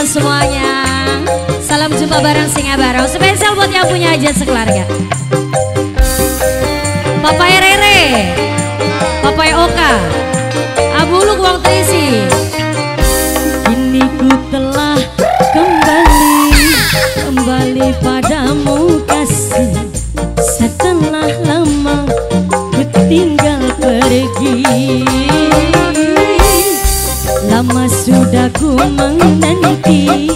semuanya. Salam jumpa bareng Singa Barong. Spesial buat yang punya hajat sekeluarga. Papai Rere, Papai Oka, Abuluk Wong Trisi. Kini ku telah kembali padamu kasih. Setelah lama ku tinggal pergi. Lama sudah ku menanti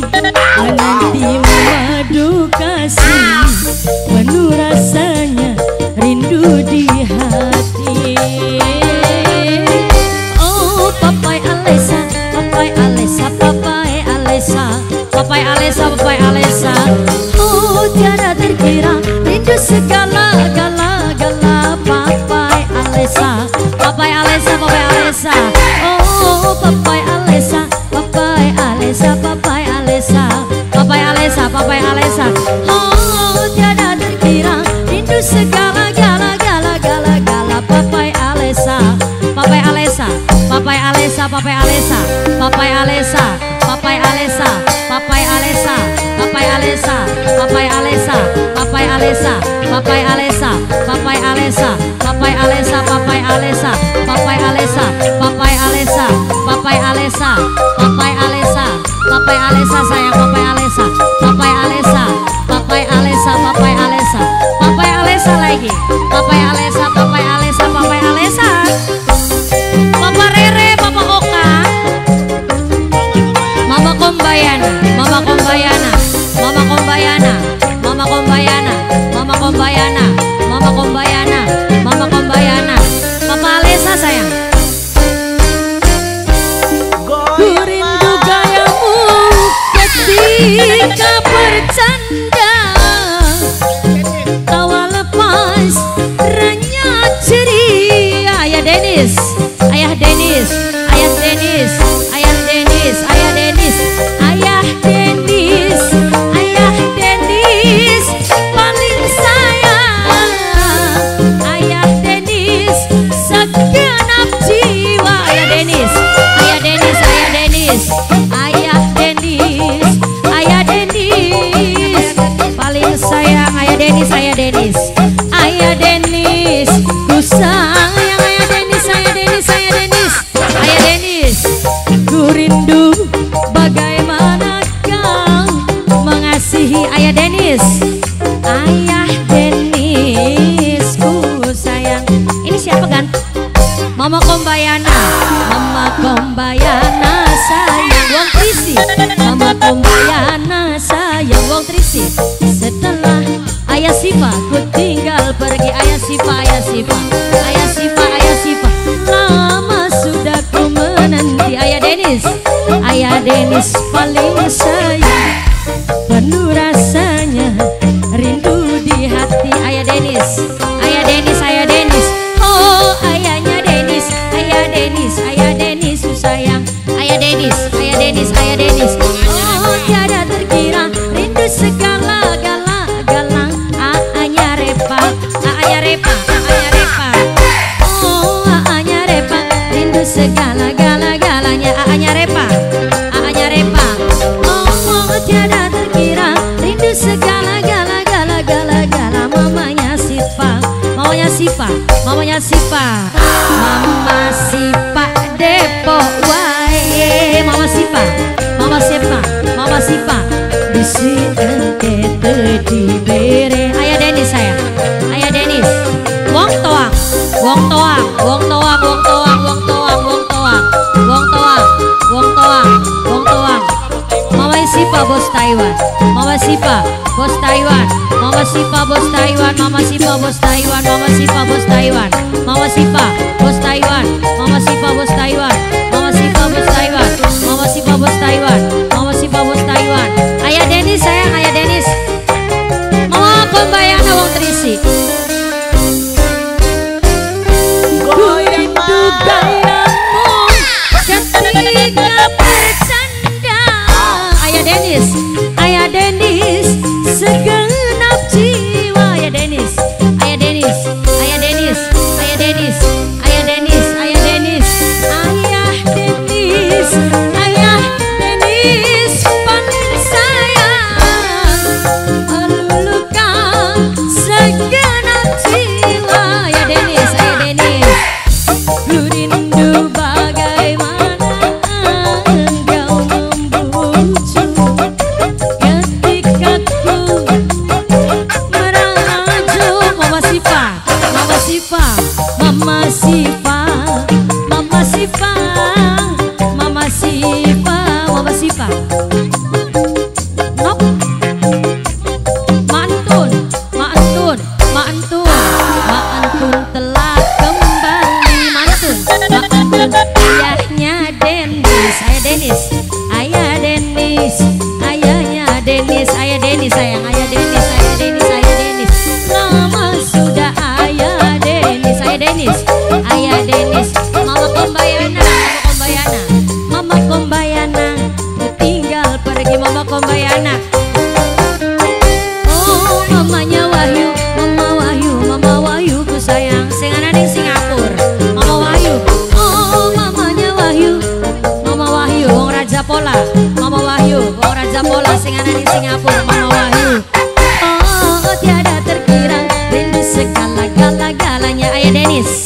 madu kasih. Penuh rasanya rindu di hati. Oh Papai Alesa, Papai Alesa, Papai Alesa, Papai Alesa, Papai Alesa. Oh tiada terkira rindu segala-gala Papai Alesa, Papai Alesa, Papai Alesa. Oh Papai Alesa, Papai Alesa, Papai Alesa, Papai Alesa, Papai Alesa. Oh tiada terkira rindu segala-gala Papai Alesa, Papai Alesa, Papai Alesa, Papai Alesa, Papai Alesa, Papai Alesa, Papai Alesa, Papai Alesa, Papai Alesa, Papai Alesa, Papai Alesa, Papai Alesa, Papai Alesa, Papai Alesa, Papai Alesa, Papai Alesa, Papai Alesa, Papai Alesa, Papai Alesa sayang, Papai Alesa, Papai Alesa, Papai Alesa, Papai Alesa, Papai Alesa lagi, Papai Alesa, Papai Alesa, Papai Alesa. Papa Rere, Papa Oka, Mama Kombayana, Mama Kombayana, Mama Kombayana, Mama Kombayana, Mama Kombayana, Mama Kombayana, Mama Kombayana, Papa Alesa sayang. Ku rindu gayamu ketika bercanda, tawa lepas ranya ceria. Ayah Denis, Ayah Denis, Ayah Denis, Ayah Denis, Ayah Denis, Ayah Denis, Ayah Denis paling sayang. Ayah Denis segenap jiwa. Ayah Denis, Ayah Denis, Ayah Denis, Ayah Denis, Ayah Denis paling sayang. Ayah Denis, Ayah Denis, Ayah Denis ku sayang. Ayah Denis, Ayah Denis, Ayah Denis, Ayah Denis ku rindu bagaimana kau mengasihi. Ayah Denis, Ayah Denis ku sayang. Ini siapa kan? Mama Kombayana, Mama Kombayana sayang Wong Trisi, Mama Kombayana sayang Wong Trisi. Setelah Ayah Siva ku tinggal pergi. Ayah Siva, Ayah Siva, Ayah Siva, Ayah Siva. Lama sudah ku menanti. Ayah Denis, Ayah Denis paling sayang. Penuh rasanya rindu di hati. Ayah Denis, Ayah Denis, Ayah Denis. Oh ayahnya Denis, Ayah Denis, Ayah Denis ku sayang. Ayah Denis, Ayah Denis, Ayah Denis. Oh tiada terkira rindu segala-gala Aanya Repa, Aanya Repa, Aanya Repa. Oh Aanya Repa rindu segala-galanya Aanya Repa, Aanya Repa. Oh tiada terkira rindu segala-gala mamanya Siva, mamanya Siva, mamanya Siva, Mama Siva Depok wae. Mama Siva, Mama Siva, Mama Siva bisi ente tedi bere. Ayah Denis sayang, Ayah Denis. Wong Toang, Wong Toang, Wong Toang, Wong Toang, Wong Toang, Wong Toang, Wong Toang, Wong Toang, Wong Toang. Mama Siva bos Taiwan, Mama Siva bos Taiwan, Mama Siva bos Taiwan, Mama Siva bos Taiwan, Mama Siva bos Taiwan, Mama Siva bos Taiwan, Mama Siva bos Taiwan, Mama Siva bos Taiwan, Mama Siva bos Taiwan, Mama Siva bos Taiwan. Ayah Denis sayang, Ayah Denis. Mama Kombayana Wong Trisi. Ku rindu gayamu ketika bercanda. Ayah Denis, Ayah Denis segenap jiwa. Ayah Denis, Ayah Denis, Ayah Denis, Ayah Denis, Ayah Denis, Ayah Denis. Denis, ayah Denis, ayahnya Denis, ayah Denis sayang, ayah Denis, ayah Denis, ayah Denis. Lama sudah ayah Denis, ayah Denis, ayah Denis. Mama Kombayana, Mama Kombayana, tinggal pergi Mama Kombayana. Oh mamanya Wahyu, Mama Wahyu, Mama Wahyu ku sayang, sing ana ning Singapura. Mama Wahyu, oh mamanya Wahyu, Mama Wahyu, wong Raja Pola, Mama Wahyu, wong Raja Pola sing ana ning Singapura. Mama Wahyu, oh tiada terkira rindu segala-galanya ayah Denis.